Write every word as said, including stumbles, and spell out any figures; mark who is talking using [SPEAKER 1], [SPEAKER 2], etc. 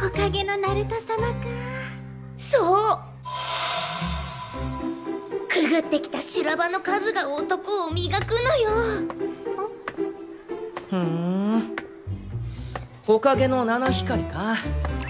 [SPEAKER 1] おかげのナルト様か。そうくぐってきた修羅場の数が男を磨くのよ。
[SPEAKER 2] ふーん、火影の七光か。